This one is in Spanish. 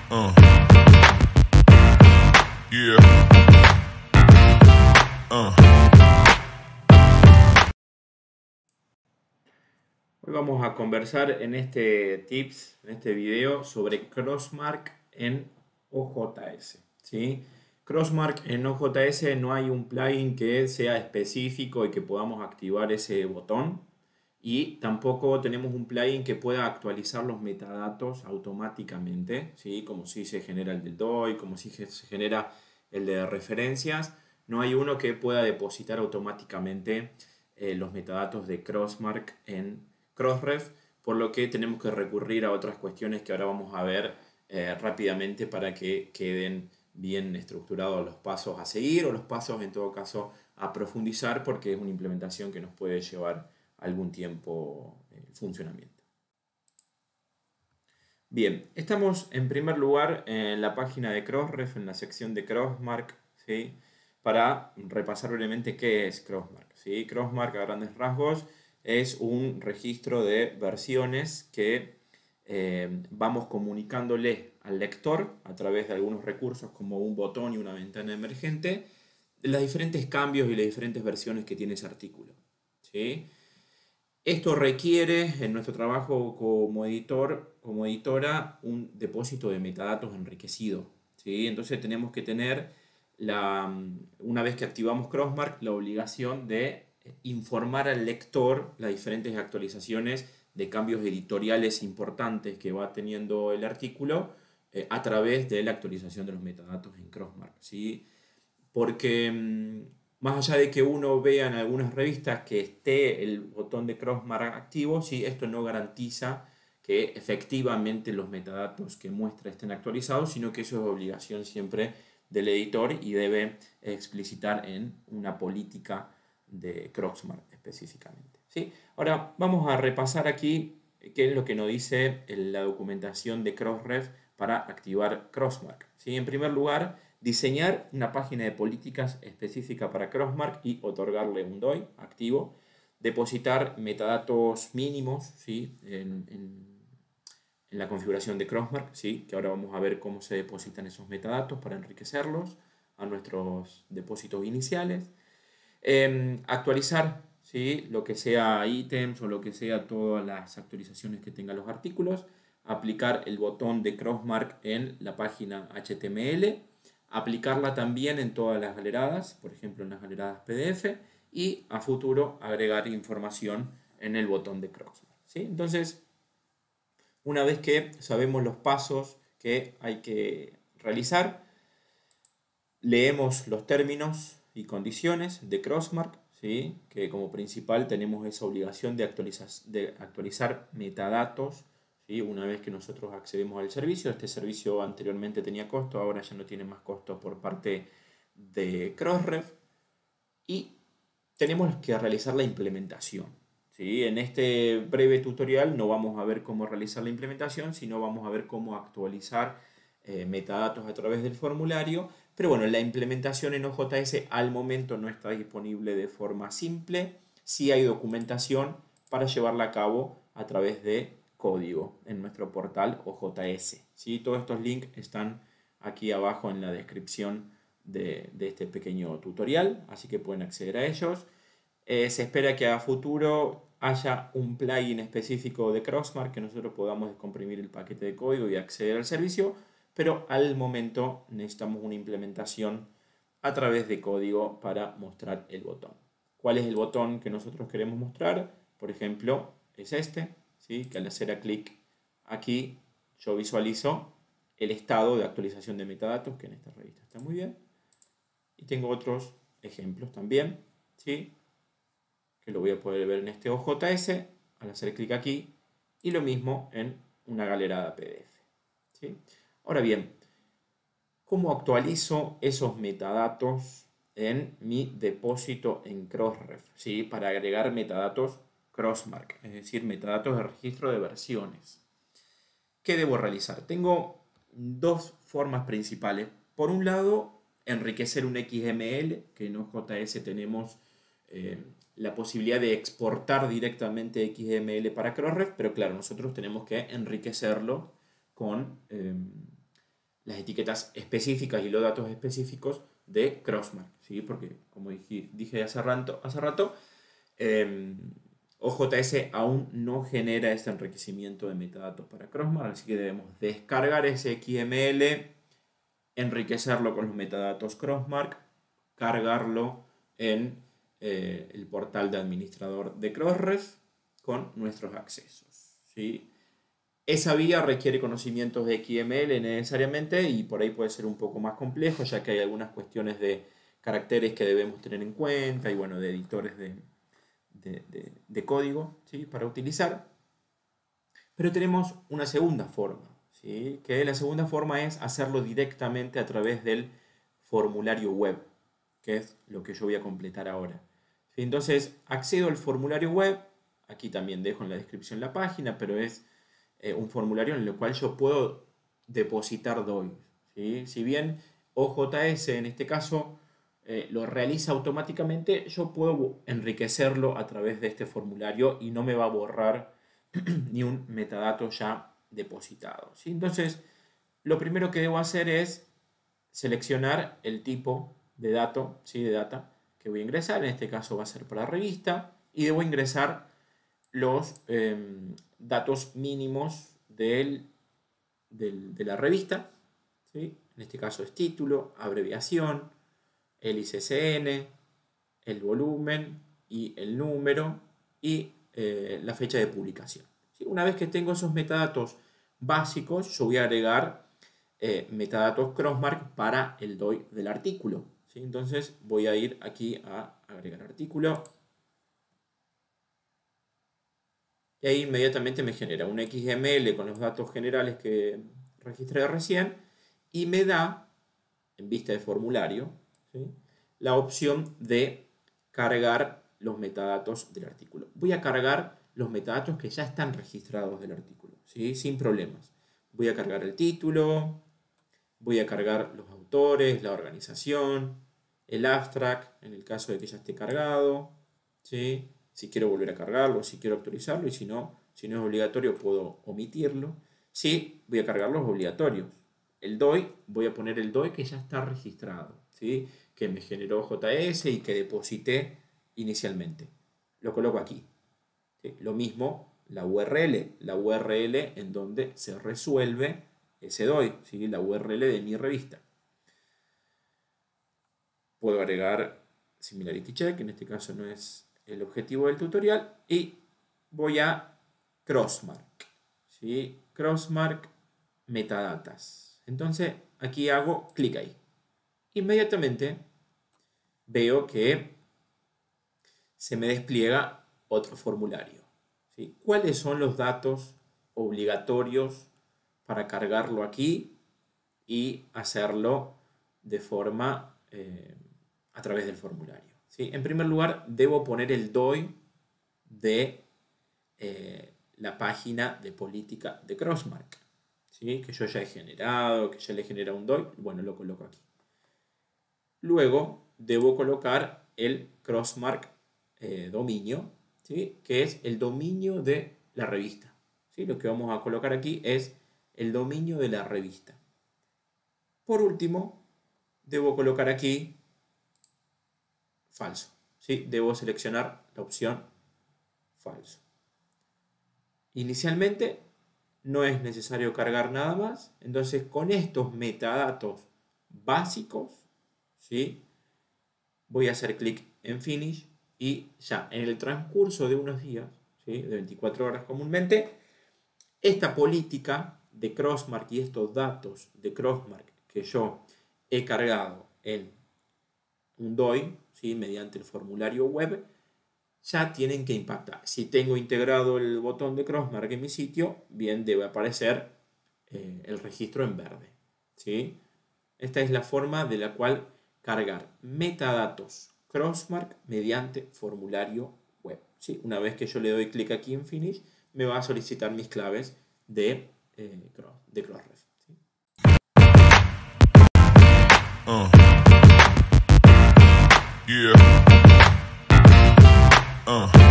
Uh, yeah. Hoy vamos a conversar en este video, sobre Crossmark en OJS. ¿Sí? Crossmark en OJS no hay un plugin que sea específico y que podamos activar ese botón. Y tampoco tenemos un plugin que pueda actualizar los metadatos automáticamente, ¿sí? Como si se genera el del DOI, como si se genera el de referencias. No hay uno que pueda depositar automáticamente los metadatos de Crossmark en Crossref, por lo que tenemos que recurrir a otras cuestiones que ahora vamos a ver rápidamente para que queden bien estructurados los pasos a seguir o los pasos en todo caso a profundizar, porque es una implementación que nos puede llevar algún tiempo en funcionamiento. Bien, estamos en primer lugar en la página de Crossref, en la sección de Crossmark, ¿sí? Para repasar brevemente qué es Crossmark, ¿sí? Crossmark, a grandes rasgos, es un registro de versiones que vamos comunicándole al lector a través de algunos recursos como un botón y una ventana emergente, los diferentes cambios y las diferentes versiones que tiene ese artículo, ¿sí? Esto requiere en nuestro trabajo como editor, como editora, un depósito de metadatos enriquecido, ¿sí? Entonces tenemos que tener, una vez que activamos Crossmark, la obligación de informar al lector las diferentes actualizaciones de cambios editoriales importantes que va teniendo el artículo a través de la actualización de los metadatos en Crossmark, ¿sí? Porque más allá de que uno vea en algunas revistas que esté el botón de Crossmark activo, ¿sí? Esto no garantiza que efectivamente los metadatos que muestra estén actualizados, sino que eso es obligación siempre del editor y debe explicitar en una política de Crossmark específicamente, ¿sí? Ahora vamos a repasar aquí qué es lo que nos dice la documentación de Crossref para activar Crossmark, ¿sí? En primer lugar, diseñar una página de políticas específica para Crossmark y otorgarle un DOI activo, depositar metadatos mínimos, ¿sí? en la configuración de Crossmark, ¿sí? Que ahora vamos a ver cómo se depositan esos metadatos para enriquecerlos a nuestros depósitos iniciales. Actualizar, ¿sí? Lo que sea ítems o lo que sea todas las actualizaciones que tengan los artículos, aplicar el botón de Crossmark en la página HTML, aplicarla también en todas las galeradas, por ejemplo en las galeradas PDF, y a futuro agregar información en el botón de Crossmark, ¿sí? Entonces, una vez que sabemos los pasos que hay que realizar, leemos los términos y condiciones de Crossmark, ¿sí? Que como principal tenemos esa obligación de actualizar metadatos, ¿sí? Una vez que nosotros accedemos al servicio. Este servicio anteriormente tenía costo, ahora ya no tiene más costo por parte de Crossref, y tenemos que realizar la implementación, ¿sí? En este breve tutorial no vamos a ver cómo realizar la implementación, sino vamos a ver cómo actualizar metadatos a través del formulario. Pero bueno, la implementación en OJS al momento no está disponible de forma simple. Sí hay documentación para llevarla a cabo a través de código en nuestro portal OJS, ¿sí? Todos estos links están aquí abajo en la descripción de este pequeño tutorial, así que pueden acceder a ellos. Se espera que a futuro haya un plugin específico de Crossmark que nosotros podamos descomprimir el paquete de código y acceder al servicio, pero al momento necesitamos una implementación a través de código para mostrar el botón. ¿Cuál es el botón que nosotros queremos mostrar? Por ejemplo, es este, ¿sí? Que al hacer clic aquí yo visualizo el estado de actualización de metadatos, que en esta revista está muy bien. Y tengo otros ejemplos también, ¿sí? Que lo voy a poder ver en este OJS al hacer clic aquí, y lo mismo en una galerada PDF, ¿sí? Ahora bien, ¿cómo actualizo esos metadatos en mi depósito en Crossref, ¿sí? Para agregar metadatos Crossmark, es decir, metadatos de registro de versiones. ¿Qué debo realizar? Tengo dos formas principales. Por un lado, enriquecer un XML, que en OJS tenemos la posibilidad de exportar directamente XML para Crossref, pero claro, nosotros tenemos que enriquecerlo con las etiquetas específicas y los datos específicos de Crossmark, ¿sí? Porque, como dije hace rato, OJS aún no genera este enriquecimiento de metadatos para Crossmark, así que debemos descargar ese XML, enriquecerlo con los metadatos Crossmark, cargarlo en el portal de administrador de Crossref con nuestros accesos, ¿sí? Esa vía requiere conocimientos de XML necesariamente y por ahí puede ser un poco más complejo, ya que hay algunas cuestiones de caracteres que debemos tener en cuenta y bueno, de editores de código, ¿sí? Para utilizar. Pero tenemos una segunda forma, ¿sí? Que la segunda forma es hacerlo directamente a través del formulario web, que es lo que yo voy a completar ahora. ¿Sí? Entonces accedo al formulario web, aquí también dejo en la descripción la página, pero es un formulario en el cual yo puedo depositar DOI, ¿sí? Si bien OJS en este caso lo realiza automáticamente, yo puedo enriquecerlo a través de este formulario y no me va a borrar ni un metadato ya depositado, ¿sí? Entonces, lo primero que debo hacer es seleccionar el tipo de dato, ¿sí? De data que voy a ingresar. En este caso va a ser para revista y debo ingresar los datos mínimos de la revista, ¿sí? En este caso es título, abreviación, el ISSN, el volumen y el número y la fecha de publicación, ¿sí? Una vez que tengo esos metadatos básicos, yo voy a agregar metadatos Crossmark para el DOI del artículo, ¿sí? Entonces voy a ir aquí a agregar artículo. Y ahí inmediatamente me genera un XML con los datos generales que registré recién y me da, en vista de formulario, ¿sí? La opción de cargar los metadatos del artículo. Voy a cargar los metadatos que ya están registrados del artículo, ¿sí? Sin problemas. Voy a cargar el título, voy a cargar los autores, la organización, el abstract, en el caso de que ya esté cargado, ¿sí? Si quiero volver a cargarlo, si quiero actualizarlo y si no es obligatorio puedo omitirlo. Sí, voy a cargar los obligatorios. El DOI, voy a poner el DOI que ya está registrado, ¿sí? Que me generó JS y que deposité inicialmente. Lo coloco aquí, ¿sí? Lo mismo la URL en donde se resuelve ese DOI, ¿sí? La URL de mi revista. Puedo agregar similarity check, en este caso no es el objetivo del tutorial, y voy a Crossmark, ¿sí? Crossmark metadatas. Entonces aquí hago clic ahí. Inmediatamente veo que se me despliega otro formulario, ¿sí? ¿Cuáles son los datos obligatorios para cargarlo aquí y hacerlo de forma a través del formulario? ¿Sí? En primer lugar, debo poner el DOI de la página de política de Crossmark, ¿sí? Que yo ya he generado, que ya le genera un DOI. Bueno, lo coloco aquí. Luego, debo colocar el Crossmark dominio, ¿sí? Que es el dominio de la revista, ¿sí? Lo que vamos a colocar aquí es el dominio de la revista. Por último, debo colocar aquí falso, ¿sí? Debo seleccionar la opción falso. Inicialmente no es necesario cargar nada más, entonces con estos metadatos básicos, ¿sí? Voy a hacer clic en Finish y ya en el transcurso de unos días, ¿sí? De 24 horas comúnmente, esta política de Crossmark y estos datos de Crossmark que yo he cargado en un DOI, ¿sí? Mediante el formulario web, ya tienen que impactar. Si tengo integrado el botón de Crossmark en mi sitio, bien, debe aparecer el registro en verde, ¿sí? Esta es la forma de la cual cargar metadatos Crossmark mediante formulario web, ¿sí? Una vez que yo le doy clic aquí en Finish, me va a solicitar mis claves de Crossref, ¿sí? Yeah.